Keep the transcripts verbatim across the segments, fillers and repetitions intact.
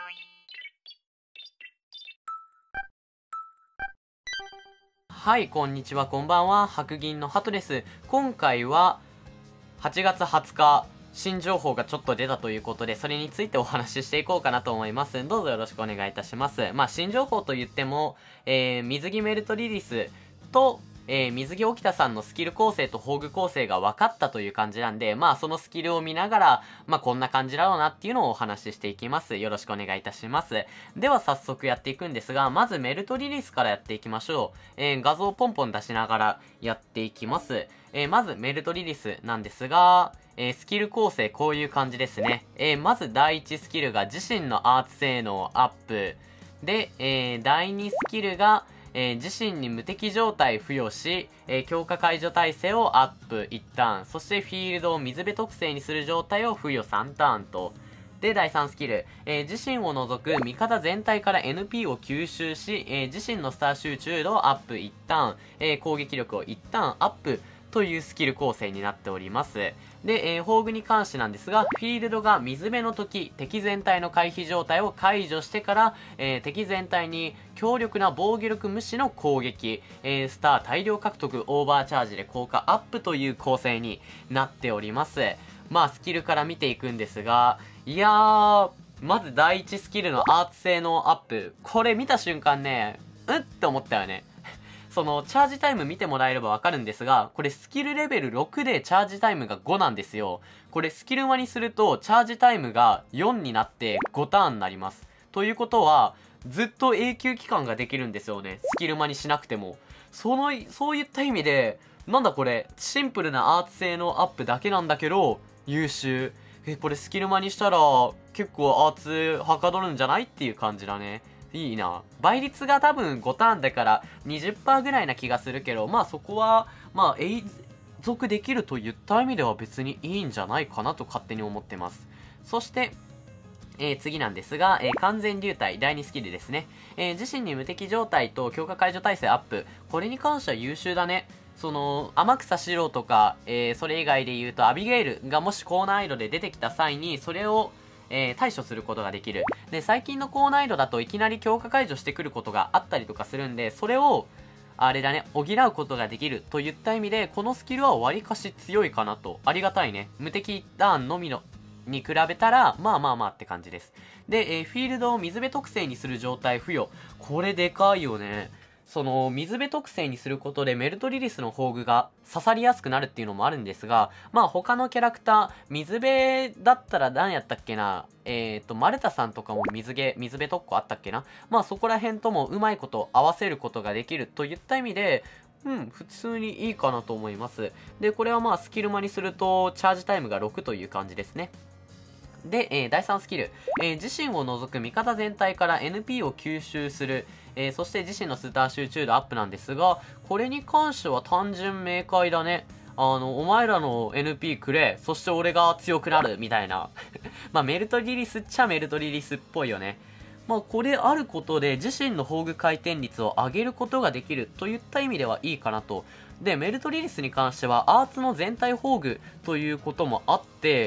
はい、こんにちは、こんばんは。白銀のハトです。今回ははちがつはつか、新情報がちょっと出たということで、それについてお話ししていこうかなと思います。どうぞよろしくお願いいたします。まあ、新情報と言っても、えー、水着メルトリリスと、えー、水着沖田さんのスキル構成と宝具構成が分かったという感じなんで、まあそのスキルを見ながら、まあこんな感じだろうなっていうのをお話ししていきます。よろしくお願いいたします。では早速やっていくんですが、まずメルトリリスからやっていきましょう。えー、画像をポンポン出しながらやっていきます。えー、まずメルトリリスなんですが、えー、スキル構成こういう感じですね。えー、まず第一スキルが自身のアーツ性能アップ。で、えー、だいにスキルが、えー、自身に無敵状態付与し、えー、強化解除耐性をアップいちターン、そしてフィールドを水辺特性にする状態を付与さんターンと。で、だいさんスキル、えー、自身を除く味方全体から エヌピー を吸収し、えー、自身のスター集中度をアップいちターン、えー、攻撃力をいちターンアップというスキル構成になっております。で、えー、宝具に関してなんですが、フィールドが水辺の時、敵全体の回避状態を解除してから、えー、敵全体に強力な防御力無視の攻撃、えー、スター大量獲得オーバーチャージで効果アップという構成になっております。まあ、スキルから見ていくんですが、いやー、まず第一スキルのアーツ性能アップ。これ見た瞬間ね、うんって思ったよね。その、チャージタイム見てもらえればわかるんですが、これスキルレベルろくでチャージタイムがごなんですよ。これスキルマにすると、チャージタイムがよんになってごターンになります。ということは、ずっと永久期間ができるんですよね。スキルマにしなくても。その、そういった意味で、なんだこれ、シンプルなアーツ性能アップだけなんだけど、優秀。え、これスキルマにしたら、結構アーツはかどるんじゃないっていう感じだね。いいな。倍率が多分ごターンだから にじゅっパーセント ぐらいな気がするけど、まあそこは、まあ永続できるといった意味では別にいいんじゃないかなと勝手に思ってます。そして、えー、次なんですが、えー、完全流体だいにスキルですね。えー、自身に無敵状態と強化解除耐性アップ。これに関しては優秀だね。その、天草四郎とか、えー、それ以外で言うとアビゲイルがもし高難易度で出てきた際に、それを、えー、対処することができる。で、最近の高難易度だといきなり強化解除してくることがあったりとかするんで、それを、あれだね、補うことができるといった意味で、このスキルは割かし強いかなと。ありがたいね。無敵ターンのみの、に比べたら、まあまあまあって感じです。で、えー、フィールドを水辺特性にする状態付与。これでかいよね。その、水辺特性にすることでメルトリリスの宝具が刺さりやすくなるっていうのもあるんですが、まあ他のキャラクター、水辺だったら何やったっけな、えっと、マルタさんとかも水毛、水辺特攻あったっけな。まあそこら辺ともうまいこと合わせることができるといった意味で、うん、普通にいいかなと思います。で、これはまあスキルマにすると、チャージタイムがろくという感じですね。で、えー、だいさんスキル、えー、自身を除く味方全体から エヌピー を吸収する、えー、そして自身のスター集中度アップなんですが、これに関しては単純明快だね。あの、お前らの エヌピー くれ、そして俺が強くなる、みたいな。まあ、メルトリリスっちゃメルトリリスっぽいよね。まあ、これあることで自身の宝具回転率を上げることができるといった意味ではいいかなと。で、メルトリリスに関してはアーツの全体宝具ということもあって、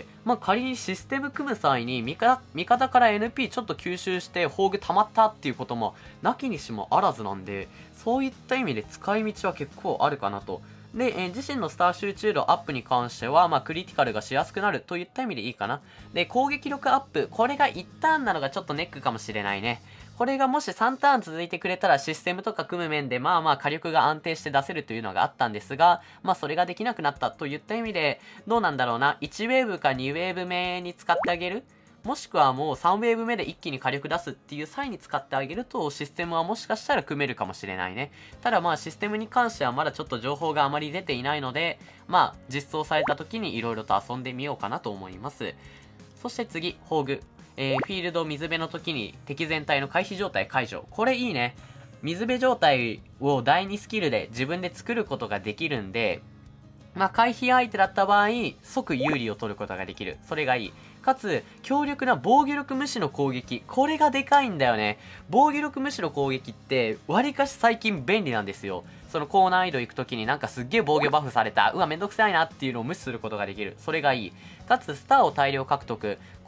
まあ、仮にシステム組む際に味方、味方から エヌピー ちょっと吸収して宝具溜まったっていうこともなきにしもあらずなんで、そういった意味で使い道は結構あるかなと。で、えー、自身のスター集中度アップに関しては、まあ、クリティカルがしやすくなるといった意味でいいかな。で、攻撃力アップ。これがいちターンなのがちょっとネックかもしれないね。これがもしさんターン続いてくれたらシステムとか組む面でまあまあ火力が安定して出せるというのがあったんですが、まあそれができなくなったといった意味で、どうなんだろうな。いちウェーブかにウェーブ目に使ってあげる？もしくはもうさんウェーブ目で一気に火力出すっていう際に使ってあげるとシステムはもしかしたら組めるかもしれないね。ただまあシステムに関してはまだちょっと情報があまり出ていないので、まあ実装された時に色々と遊んでみようかなと思います。そして次、宝具。えー、フィールド水辺の時に敵全体の回避状態解除。これいいね。水辺状態をだいにスキルで自分で作ることができるんで、まあ回避相手だった場合、即有利を取ることができる。それがいい。かつ、強力な防御力無視の攻撃。これがでかいんだよね。防御力無視の攻撃って、割かし最近便利なんですよ。その高難易度行くときになんかすっげえ防御バフされた。うわ、めんどくさいなっていうのを無視することができる。それがいい。かつ、スターを大量獲得。こ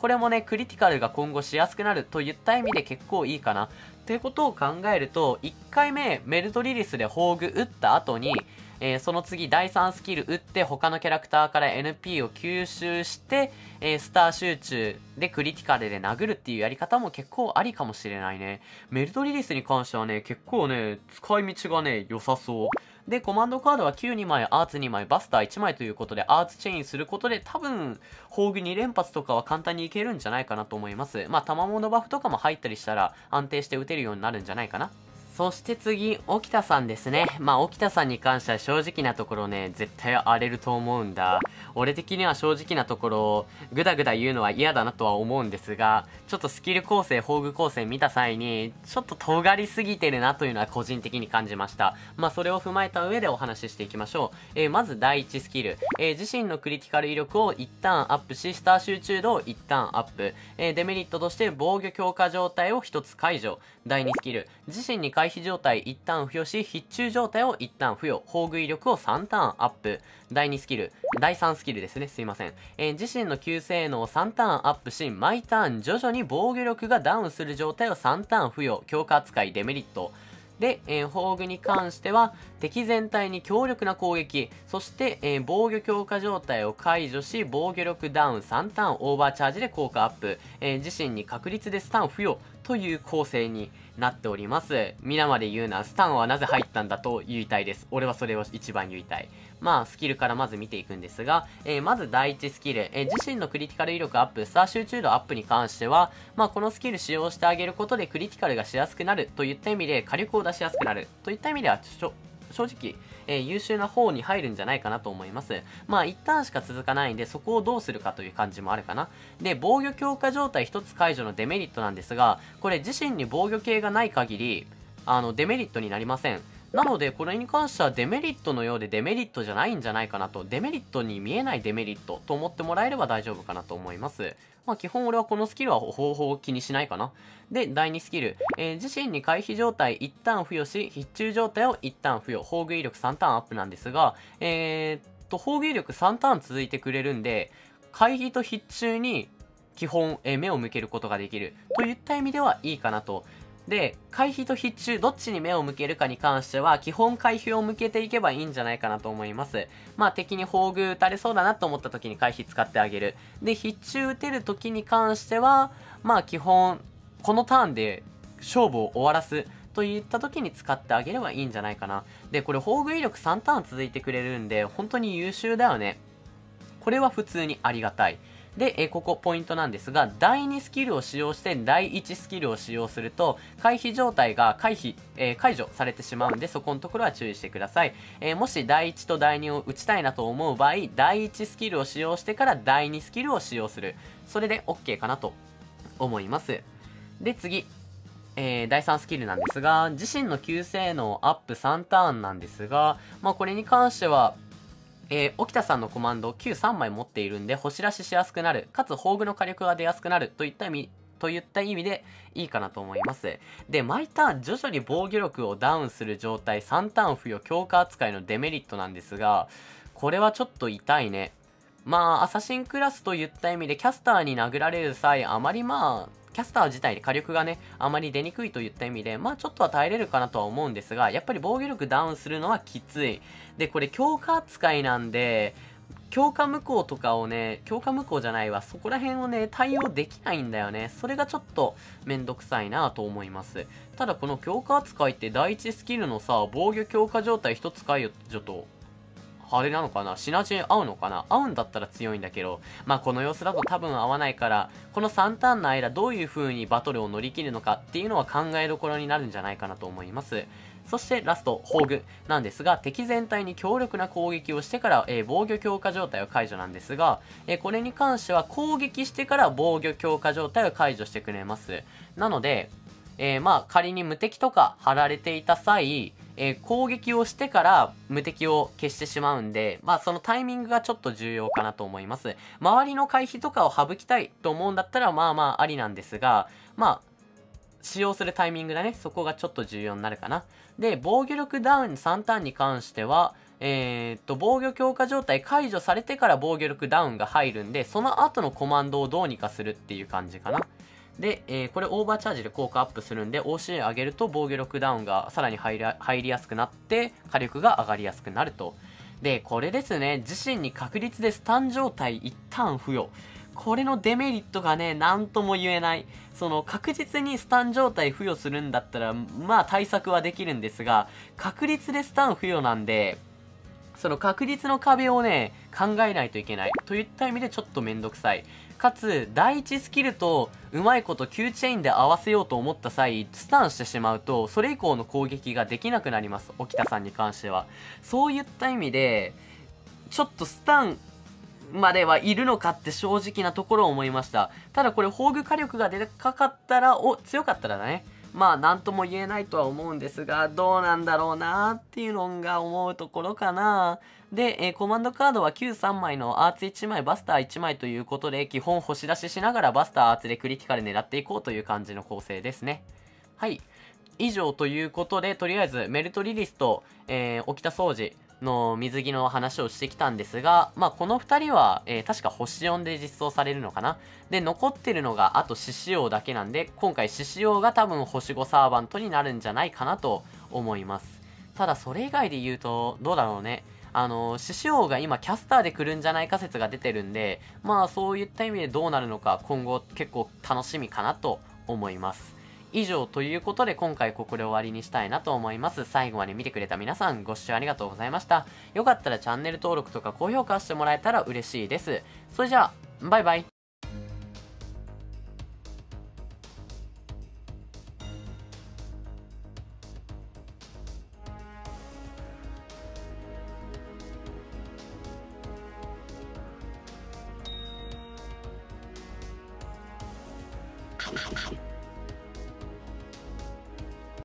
これもね、クリティカルが今後しやすくなるといった意味で結構いいかな。っていうことを考えると、いっかいめ、メルトリリスで宝具打った後に、えー、その次だいさんスキル打って他のキャラクターから エヌピー を吸収して、えー、スター集中でクリティカルで殴るっていうやり方も結構ありかもしれないね。メルトリリスに関してはね、結構ね、使い道がね、良さそう。で、コマンドカードは キューにまい、アーツにまい、バスターいちまいということで、アーツチェインすることで、多分、宝具に連発とかは簡単にいけるんじゃないかなと思います。まあ、賜物バフとかも入ったりしたら、安定して打てるようになるんじゃないかな。そして次、沖田さんですね。まあ、沖田さんに関しては正直なところね、絶対荒れると思うんだ。俺的には正直なところ、ぐだぐだ言うのは嫌だなとは思うんですが、ちょっとスキル構成、宝具構成見た際に、ちょっと尖りすぎてるなというのは個人的に感じました。まあ、それを踏まえた上でお話ししていきましょう。えー、まずだいいちスキル。えー、自身のクリティカル威力を一旦アップし、スター集中度を一旦アップ。えー、デメリットとして防御強化状態を一つ解除。だいにスキル。自身に回避状態一旦付与し、必中状態を一旦付与。宝具威力をさんターンアップ。だいにスキル。だいさんスキルですね。すいません。えー、自身の旧性能をさんターンアップし、毎ターン徐々に防御力がダウンする状態をさんターン付与。強化扱いデメリット。で、えー、宝具に関しては、敵全体に強力な攻撃、そして、えー、防御強化状態を解除し、防御力ダウンさんターンオーバーチャージで効果アップ、えー、自身に確率でスタン付与という構成になっております。皆まで言うな、スタンはなぜ入ったんだと言いたいです。俺はそれを一番言いたい。まあ、スキルからまず見ていくんですが、えー、まずだいいちスキル、えー、自身のクリティカル威力アップ、スター集中度アップに関しては、まあ、このスキル使用してあげることでクリティカルがしやすくなるといった意味で火力を出しやすくなるといった意味では正直、えー、優秀な方に入るんじゃないかなと思います。まあ一旦しか続かないんで、そこをどうするかという感じもあるかな。で、防御強化状態一つ解除のデメリットなんですが、これ自身に防御系がない限り、あの、デメリットになりません。なので、これに関してはデメリットのようでデメリットじゃないんじゃないかなと、デメリットに見えないデメリットと思ってもらえれば大丈夫かなと思います。まあ基本俺はこのスキルは方法を気にしないかな。で、だいにスキル。えー、自身に回避状態一旦付与し、必中状態を一旦付与。宝具威力さんターンアップなんですが、えー、っと、宝具威力さんターン続いてくれるんで、回避と必中に基本、えー、目を向けることができる。といった意味ではいいかなと。で、回避と必中、どっちに目を向けるかに関しては、基本回避を向けていけばいいんじゃないかなと思います。まあ、敵に宝具打たれそうだなと思った時に回避使ってあげる。で、必中打てる時に関しては、まあ、基本、このターンで勝負を終わらすといった時に使ってあげればいいんじゃないかな。で、これ宝具威力さんターン続いてくれるんで、本当に優秀だよね。これは普通にありがたい。で、えー、ここポイントなんですが、だいにスキルを使用してだいいちスキルを使用すると、回避状態が回避、えー、解除されてしまうんで、そこのところは注意してください。えー、もしだいいちとだいにを打ちたいなと思う場合、だいいちスキルを使用してからだいにスキルを使用する。それで OK かなと思います。で、次。えー、だいさんスキルなんですが、自身の旧性能アップさんターンなんですが、まあこれに関しては、えー、沖田さんのコマンドを キューさん 枚持っているんで、星出ししやすくなる、かつ宝具の火力が出やすくなるといった意味、といった意味でいいかなと思います。で、毎ターン徐々に防御力をダウンする状態、さんターン付与強化扱いのデメリットなんですが、これはちょっと痛いね。まあ、アサシンクラスといった意味でキャスターに殴られる際、あまりまあ、キャスター自体に火力がね、あまり出にくいといった意味で、まあちょっとは耐えれるかなとは思うんですが、やっぱり防御力ダウンするのはきつい。で、これ強化扱いなんで、強化無効とかをね、強化無効じゃないわ、そこら辺をね、対応できないんだよね。それがちょっとめんどくさいなと思います。ただこの強化扱いって第一スキルのさ、防御強化状態一つ解除と、あれなのかな、シナジー合うのかな、合うんだったら強いんだけど、まあこの様子だと多分合わないから、このさんターンの間どういう風にバトルを乗り切るのかっていうのは考えどころになるんじゃないかなと思います。そしてラスト、宝具なんですが、敵全体に強力な攻撃をしてから、えー、防御強化状態を解除なんですが、えー、これに関しては攻撃してから防御強化状態を解除してくれます。なので、えー、まあ仮に無敵とか貼られていた際、えー、攻撃をしてから無敵を消してしまうんで、まあそのタイミングがちょっと重要かなと思います。周りの回避とかを省きたいと思うんだったらまあまあありなんですが、まあ使用するタイミングだね。そこがちょっと重要になるかな。で、防御力ダウンさんターンに関しては、 えー、っと、防御強化状態解除されてから防御力ダウンが入るんで、その後のコマンドをどうにかするっていう感じかな。で、えー、これオーバーチャージで効果アップするんで、オーシー 上げると防御力ダウンがさらに入り入りやすくなって、火力が上がりやすくなると。で、これですね、自身に確率でスタン状態一旦付与。これのデメリットがね、なんとも言えない。その、確実にスタン状態付与するんだったら、まあ対策はできるんですが、確率でスタン付与なんで、その確率の壁をね、考えないといけない。といった意味でちょっとめんどくさい。かつ、第一スキルとうまいこと Q チェインで合わせようと思った際、スタンしてしまうと、それ以降の攻撃ができなくなります。沖田さんに関しては。そういった意味で、ちょっとスタンまではいるのかって正直なところを思いました。ただこれ、宝具火力がでかかったら、お、強かったらだね。まあ、なんとも言えないとは思うんですが、どうなんだろうなーっていうのが思うところかな。で、えー、コマンドカードは キューさん 枚のアーツいちまい、バスターいちまいということで、基本星出ししながらバスターアーツでクリティカル狙っていこうという感じの構成ですね。はい。以上ということで、とりあえずメルトリリスと、えー、沖田総司の水着の話をしてきたんですが、まあ、このふたりは、えー、確か星よんで実装されるのかな。で、残ってるのがあと獅子王だけなんで、今回獅子王が多分星ごサーバントになるんじゃないかなと思います。ただ、それ以外で言うと、どうだろうね。あの、獅子王が今キャスターで来るんじゃないか説が出てるんで、まあ、そういった意味でどうなるのか、今後結構楽しみかなと思います。以上ということで今回ここで終わりにしたいなと思います。最後まで見てくれた皆さんご視聴ありがとうございました。よかったらチャンネル登録とか高評価してもらえたら嬉しいです。それじゃあ、バイバイ。 シュシュシュ